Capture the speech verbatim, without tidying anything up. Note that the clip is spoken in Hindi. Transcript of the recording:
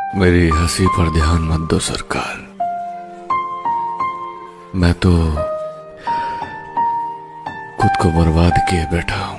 मेरी हंसी पर ध्यान मत दो सरकार। मैं तो खुद को बर्बाद किए बैठा हूं।